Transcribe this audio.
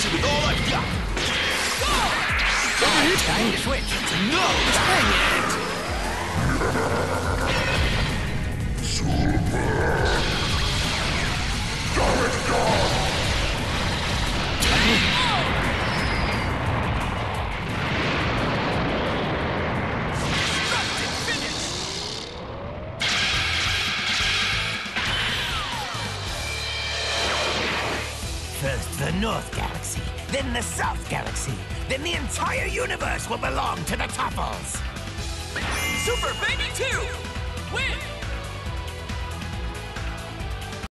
you with all I've got. Time to switch. No! Dang it! First the North Galaxy, then the South Galaxy, then the entire universe will belong to the Topples! Super Baby 2! Win!